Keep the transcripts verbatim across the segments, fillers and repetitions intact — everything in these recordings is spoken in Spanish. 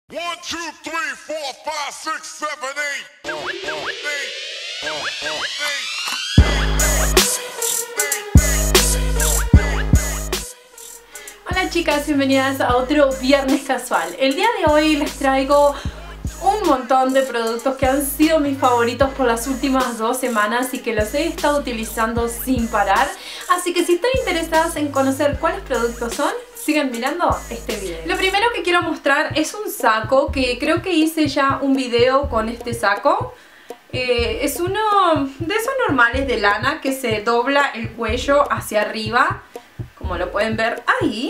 One, two, three, four, five, six, seven, eight. Uh, uh, eight. Uh, uh, eight. Hola chicas, bienvenidas a otro viernes casual. El día de hoy les traigo un montón de productos que han sido mis favoritos por las últimas dos semanas y que los he estado utilizando sin parar. Así que si están interesadas en conocer cuáles productos son, sigan mirando este video. Lo primero que quiero mostrar es un saco que creo que hice ya un video con este saco. Eh, es uno de esos normales de lana que se dobla el cuello hacia arriba, como lo pueden ver ahí.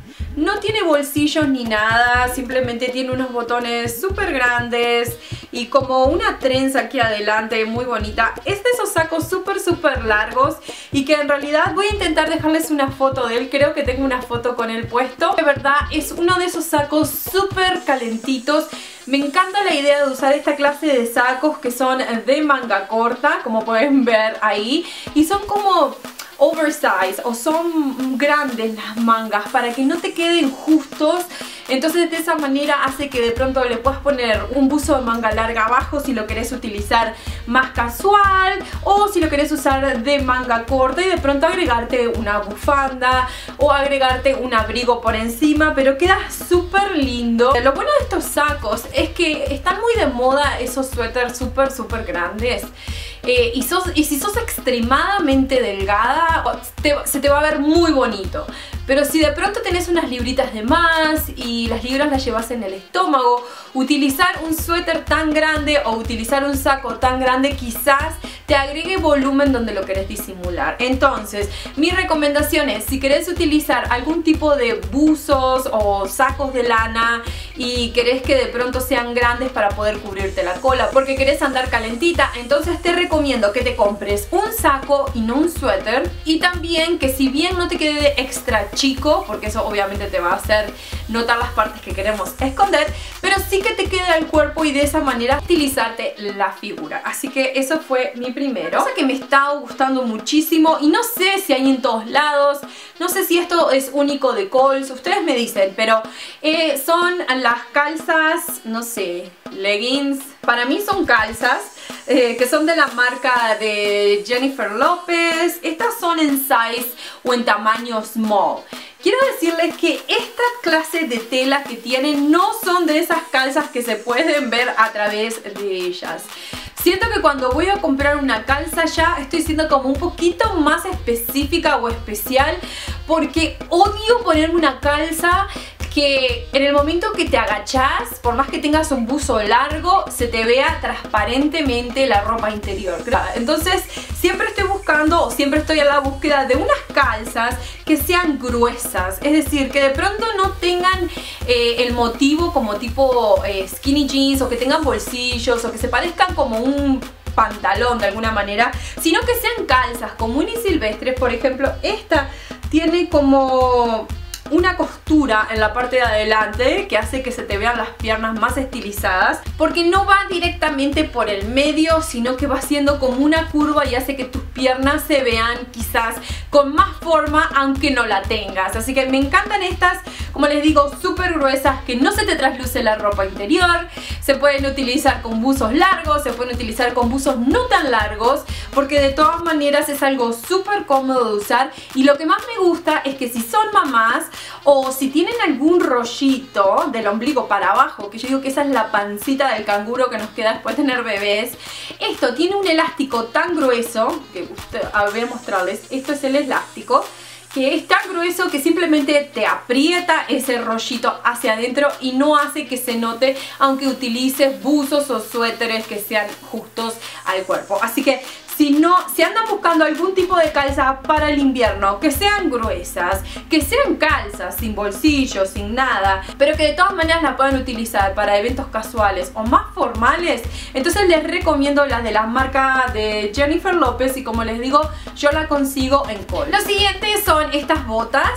No tiene bolsillos ni nada, simplemente tiene unos botones súper grandes y como una trenza aquí adelante muy bonita. Es de esos sacos súper súper largos y que en realidad voy a intentar dejarles una foto de él. Creo que tengo una foto con él puesto. De verdad es uno de esos sacos súper calentitos. Me encanta la idea de usar esta clase de sacos que son de manga corta, como pueden ver ahí. Y son como oversize o son grandes las mangas para que no te queden justos. Entonces de esa manera hace que de pronto le puedas poner un buzo de manga larga abajo si lo querés utilizar más casual, o si lo querés usar de manga corta y de pronto agregarte una bufanda o agregarte un abrigo por encima, pero queda súper lindo. Lo bueno de estos sacos es que están muy de moda esos suéteres súper súper grandes. Eh, y, sos, y si sos extremadamente delgada, te, se te va a ver muy bonito. Pero si de pronto tenés unas libritas de más y las libras las llevas en el estómago, utilizar un suéter tan grande o utilizar un saco tan grande quizás te agregue volumen donde lo querés disimular. Entonces, mi recomendación es, si querés utilizar algún tipo de buzos o sacos de lana y querés que de pronto sean grandes para poder cubrirte la cola porque querés andar calentita, entonces te recomiendo que te compres un saco y no un suéter. Y también que si bien no te quede extra chico, porque eso obviamente te va a hacer notar las partes que queremos esconder, pero sí que te quede al cuerpo y de esa manera estilizarte la figura. Así que eso fue mi primero. Cosa que me está gustando muchísimo y no sé si hay en todos lados, no sé si esto es único de Kohl's, ustedes me dicen, pero eh, son las calzas, no sé, leggings, para mí son calzas. Eh, que son de la marca de Jennifer Lopez. Estas son en size o en tamaño small. Quiero decirles que esta clase de tela que tienen no son de esas calzas que se pueden ver a través de ellas. Siento que cuando voy a comprar una calza ya estoy siendo como un poquito más específica o especial, porque odio ponerme una calza que en el momento que te agachás, por más que tengas un buzo largo, se te vea transparentemente la ropa interior. Entonces siempre estoy buscando o siempre estoy a la búsqueda de unas calzas que sean gruesas, es decir, que de pronto no tengan eh, el motivo como tipo eh, skinny jeans, o que tengan bolsillos, o que se parezcan como un pantalón de alguna manera, sino que sean calzas comunes y silvestres. Por ejemplo, esta tiene como una costura en la parte de adelante que hace que se te vean las piernas más estilizadas, porque no va directamente por el medio, sino que va haciendo como una curva y hace que tus piernas se vean quizás con más forma aunque no la tengas. Así que me encantan estas, como les digo, súper gruesas, que no se te trasluce la ropa interior. Se pueden utilizar con buzos largos, se pueden utilizar con buzos no tan largos, porque de todas maneras es algo súper cómodo de usar. Y lo que más me gusta es que si son mamás o si tienen algún rollito del ombligo para abajo, que yo digo que esa es la pancita del canguro que nos queda después de tener bebés, esto tiene un elástico tan grueso, que usted, a ver, mostrarles, esto es el elástico, que es tan grueso que simplemente te aprieta ese rollito hacia adentro y no hace que se note, aunque utilices buzos o suéteres que sean justos al cuerpo. Así que si no, si andan buscando algún tipo de calza para el invierno, que sean gruesas, que sean calzas sin bolsillos, sin nada, pero que de todas maneras la puedan utilizar para eventos casuales o más formales, entonces les recomiendo las de la marca de Jennifer Lopez, y como les digo, yo la consigo en Kohl's. Lo siguiente son estas botas.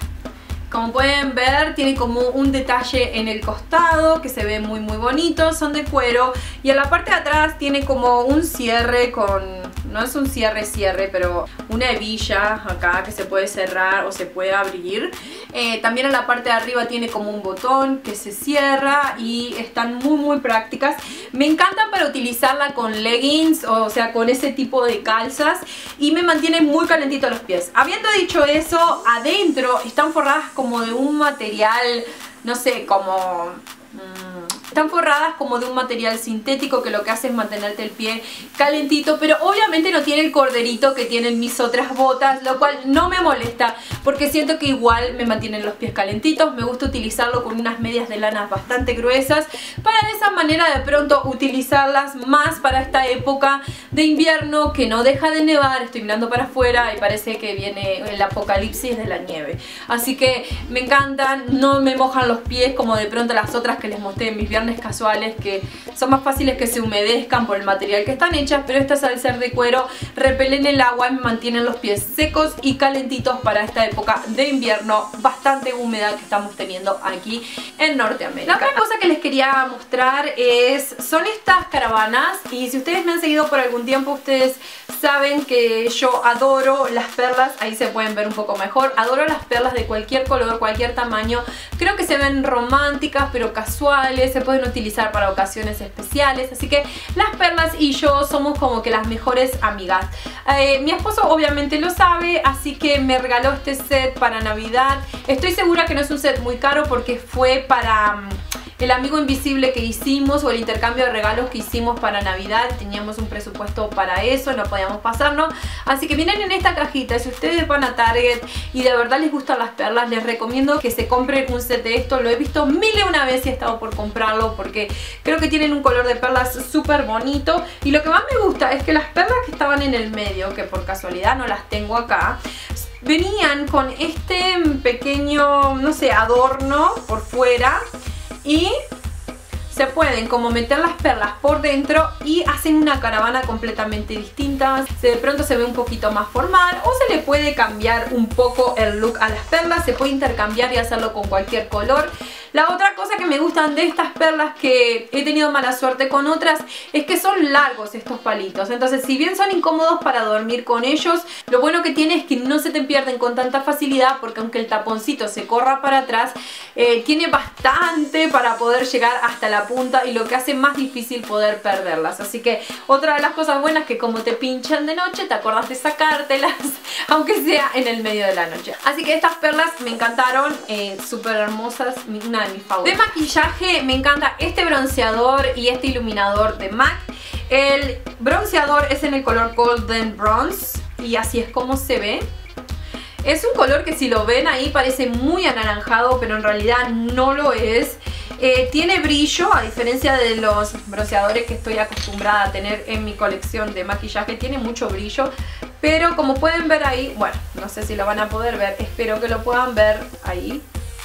Como pueden ver, tiene como un detalle en el costado que se ve muy muy bonito, son de cuero, y en la parte de atrás tiene como un cierre con, no es un cierre cierre, pero una hebilla acá que se puede cerrar o se puede abrir. Eh, también en la parte de arriba tiene como un botón que se cierra y están muy muy prácticas. Me encantan para utilizarla con leggings, o sea, con ese tipo de calzas, y me mantienen muy calentitos los pies. Habiendo dicho eso, adentro están forradas como de un material, no sé, como... Mmm, están forradas como de un material sintético que lo que hace es mantenerte el pie calentito, pero obviamente no tiene el corderito que tienen mis otras botas, lo cual no me molesta porque siento que igual me mantienen los pies calentitos. Me gusta utilizarlo con unas medias de lana bastante gruesas para de esa manera de pronto utilizarlas más para esta época de invierno que no deja de nevar. Estoy mirando para afuera y parece que viene el apocalipsis de la nieve, así que me encantan, no me mojan los pies como de pronto las otras que les mostré en mis viernes casuales, que son más fáciles que se humedezcan por el material que están hechas, pero estas al ser de cuero repelen el agua y me mantienen los pies secos y calentitos para esta época de invierno bastante húmeda que estamos teniendo aquí en Norteamérica. La otra cosa que les quería mostrar es, son estas caravanas, y si ustedes me han seguido por algún tiempo, ustedes saben que yo adoro las perlas. Ahí se pueden ver un poco mejor. Adoro las perlas de cualquier color, cualquier tamaño. Creo que se ven románticas pero casuales, se pueden utilizar para ocasiones especiales, así que las perlas y yo somos como que las mejores amigas. Eh, mi esposo obviamente lo sabe, así que me regaló este set para Navidad. Estoy segura que no es un set muy caro porque fue para... Um, el amigo invisible que hicimos, o el intercambio de regalos que hicimos para Navidad. Teníamos un presupuesto para eso, no podíamos pasarnos, así que vienen en esta cajita. Si ustedes van a Target y de verdad les gustan las perlas, les recomiendo que se compren un set de esto. Lo he visto mil y una vez y he estado por comprarlo porque creo que tienen un color de perlas súper bonito. Y lo que más me gusta es que las perlas que estaban en el medio, que por casualidad no las tengo acá, venían con este pequeño, no sé, adorno por fuera, y se pueden como meter las perlas por dentro y hacen una caravana completamente distinta. De pronto se ve un poquito más formal, o se le puede cambiar un poco el look a las perlas. Se puede intercambiar y hacerlo con cualquier color. La otra cosa que me gustan de estas perlas, que he tenido mala suerte con otras, es que son largos estos palitos. Entonces, si bien son incómodos para dormir con ellos, lo bueno que tiene es que no se te pierden con tanta facilidad, porque aunque el taponcito se corra para atrás, eh, tiene bastante para poder llegar hasta la punta, y lo que hace más difícil poder perderlas. Así que otra de las cosas buenas es que como te pinchan de noche, te acordas de sacártelas, aunque sea en el medio de la noche. Así que estas perlas me encantaron, eh, súper hermosas, una de mis favoritas. De maquillaje me encanta este bronceador y este iluminador de MAC. El bronceador es en el color Golden Bronze y así es como se ve. Es un color que, si lo ven ahí, parece muy anaranjado, pero en realidad no lo es. Eh, tiene brillo, a diferencia de los bronceadores que estoy acostumbrada a tener en mi colección de maquillaje. Tiene mucho brillo, pero como pueden ver ahí, bueno, no sé si lo van a poder ver, espero que lo puedan ver ahí.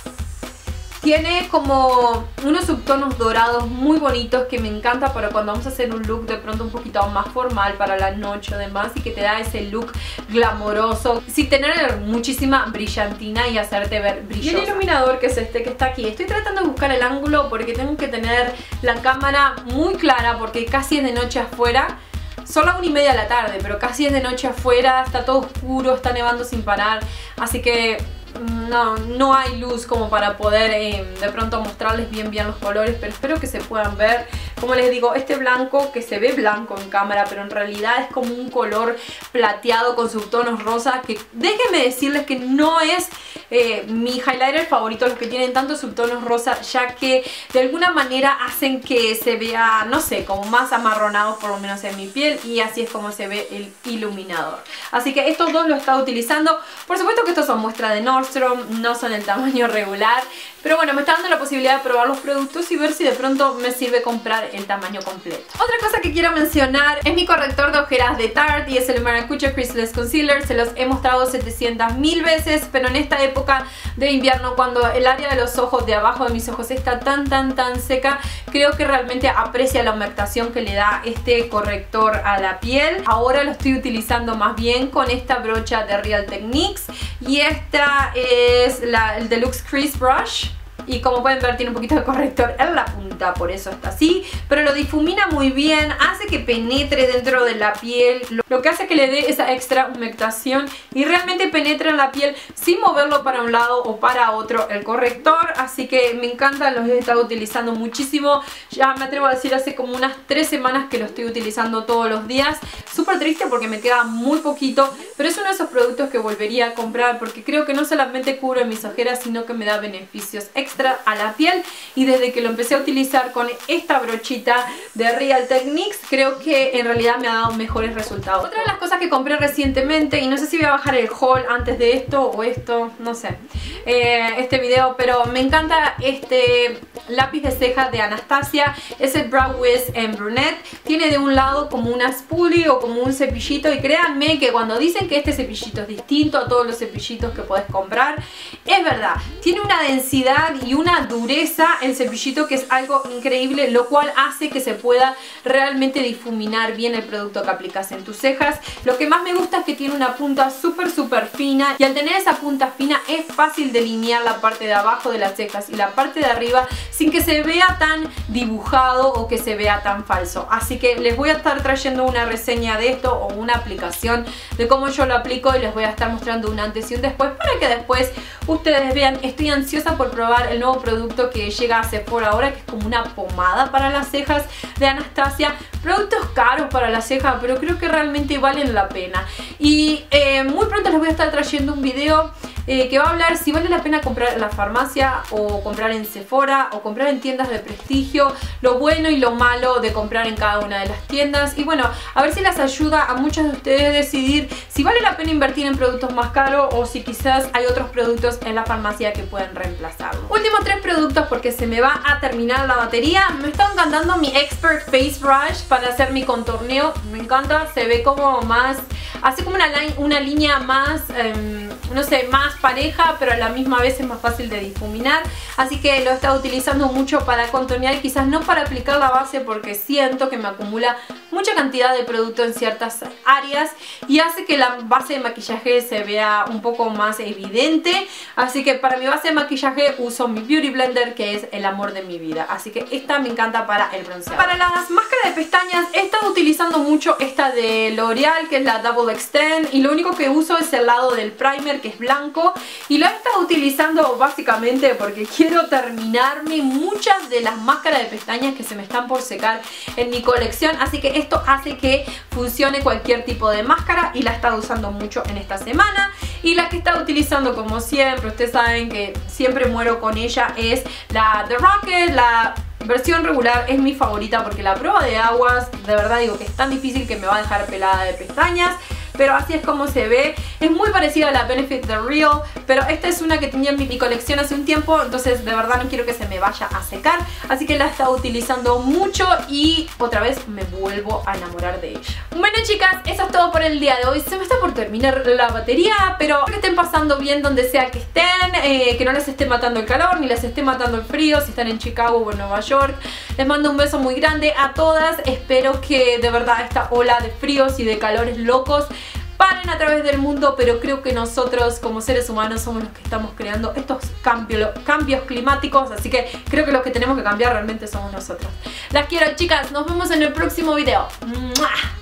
Tiene como unos subtonos dorados muy bonitos que me encanta para cuando vamos a hacer un look de pronto un poquito más formal para la noche o demás, y que te da ese look glamoroso sin tener muchísima brillantina y hacerte ver brillosa. Y el iluminador, que es este que está aquí, estoy tratando de buscar el ángulo porque tengo que tener la cámara muy clara porque casi es de noche afuera. Son las una y media de la tarde, pero casi es de noche afuera, está todo oscuro, está nevando sin parar, así que no, no hay luz como para poder eh, de pronto mostrarles bien bien los colores, pero espero que se puedan ver. Como les digo, este blanco, que se ve blanco en cámara, pero en realidad es como un color plateado con subtonos rosas, que déjenme decirles que no es eh, mi highlighter favorito los que tienen tantos subtonos rosas, ya que de alguna manera hacen que se vea, no sé, como más amarronado, por lo menos en mi piel, y así es como se ve el iluminador. Así que estos dos los he estado utilizando. Por supuesto que estos son muestra de Nordstrom, no son el tamaño regular, pero bueno, me está dando la posibilidad de probar los productos y ver si de pronto me sirve comprar el tamaño completo. Otra cosa que quiero mencionar es mi corrector de ojeras de Tarte, y es el Maracuja Creaseless Concealer. Se los he mostrado setecientas mil veces, pero en esta época de invierno, cuando el área de los ojos, de abajo de mis ojos, está tan tan tan seca, creo que realmente aprecia la humectación que le da este corrector a la piel. Ahora lo estoy utilizando más bien con esta brocha de Real Techniques, y esta es la, el Deluxe Crease Brush. y como pueden ver tiene un poquito de corrector en la punta, por eso está así, pero lo difumina muy bien, hace que penetre dentro de la piel, lo que hace que le dé esa extra humectación y realmente penetra en la piel sin moverlo para un lado o para otro el corrector, así que me encanta, los he estado utilizando muchísimo, ya me atrevo a decir hace como unas tres semanas que lo estoy utilizando todos los días, súper triste porque me queda muy poquito, pero es uno de esos productos que volvería a comprar porque creo que no solamente cubre mis ojeras, sino que me da beneficios extra a la piel, y desde que lo empecé a utilizar con esta brochita de Real Techniques, creo que en realidad me ha dado mejores resultados. Otra de las cosas que compré recientemente, y no sé si voy a bajar el haul antes de esto o esto, no sé, eh, este video, pero me encanta este lápiz de ceja de Anastasia, es el Brow Wiz en Brunette, tiene de un lado como una spoolie o como un cepillito, y créanme que cuando dicen que este cepillito es distinto a todos los cepillitos que puedes comprar, es verdad, tiene una densidad y una dureza el cepillito que es algo increíble, lo cual hace que se pueda realmente difuminar bien el producto que aplicas en tus cejas. Lo que más me gusta es que tiene una punta súper súper fina, y al tener esa punta fina es fácil delinear la parte de abajo de las cejas y la parte de arriba sin que se vea tan dibujado o que se vea tan falso. Así que les voy a estar trayendo una reseña de esto o una aplicación de cómo yo lo aplico, y les voy a estar mostrando un antes y un después para que después ustedes vean. Estoy ansiosa por probar el nuevo producto que llega a Sephora ahora, que es como una pomada para las cejas de Anastasia. Productos caros para la ceja, pero creo que realmente valen la pena. Y eh, muy pronto les voy a estar trayendo un video eh, que va a hablar si vale la pena comprar en la farmacia o comprar en Sephora o comprar en tiendas de prestigio, lo bueno y lo malo de comprar en cada una de las tiendas, y bueno, a ver si les ayuda a muchos de ustedes decidir si vale la pena invertir en productos más caros o si quizás hay otros productos en la farmacia que pueden reemplazarlo. Últimos tres productos porque se me va a terminar la batería. Me está encantando mi Expert Face Brush para hacer mi contorneo, me encanta, se ve como más, hace como una, una línea más, eh, no sé, más pareja, pero a la misma vez es más fácil de difuminar, así que lo he estado utilizando mucho para contornear, quizás no para aplicar la base porque siento que me acumula mucha cantidad de producto en ciertas áreas y hace que la base de maquillaje se vea un poco más evidente, así que para mi base de maquillaje uso mi Beauty Blender, que es el amor de mi vida, así que esta me encanta para el bronceado. Para las máscaras de pestañas he estado utilizando mucho esta de L'Oreal, que es la Double Extend, y lo único que uso es el lado del primer, que es blanco, y lo he estado utilizando básicamente porque quiero terminarme muchas de las máscaras de pestañas que se me están por secar en mi colección, así que esto hace que funcione cualquier tipo de máscara, y la he estado usando mucho en esta semana. Y la que he estado utilizando como siempre, ustedes saben que siempre muero con ella, es la The Rocket, la versión regular es mi favorita porque la prueba de aguas, de verdad digo que es tan difícil que me va a dejar pelada de pestañas, pero así es como se ve. Es muy parecida a la Benefit The Real, pero esta es una que tenía en mi, mi colección hace un tiempo, entonces de verdad no quiero que se me vaya a secar, así que la he estado utilizando mucho y otra vez me vuelvo a enamorar de ella. Bueno chicas, eso es todo por el día de hoy. Se me está por terminar la batería, pero que estén pasando bien donde sea que estén, eh, que no les esté matando el calor ni les esté matando el frío si están en Chicago o en Nueva York. Les mando un beso muy grande a todas, espero que de verdad esta ola de fríos y de calores locos paren a través del mundo, pero creo que nosotros como seres humanos somos los que estamos creando estos cambios, cambios climáticos, así que creo que los que tenemos que cambiar realmente somos nosotros. Las quiero chicas, nos vemos en el próximo video. ¡Mua!